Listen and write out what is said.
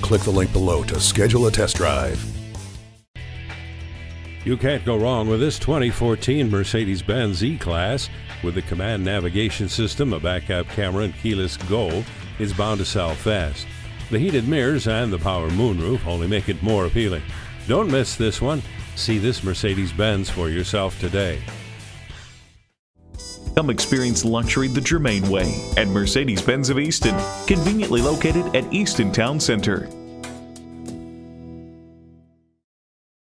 click the link below to schedule a test drive. You can't go wrong with this 2014 Mercedes-Benz E-Class. With the command navigation system, a backup camera, and keyless go, it's bound to sell fast. The heated mirrors and the power moonroof only make it more appealing. Don't miss this one. See this Mercedes-Benz for yourself today. Come experience luxury the Germain way at Mercedes-Benz of Easton, conveniently located at Easton Town Center.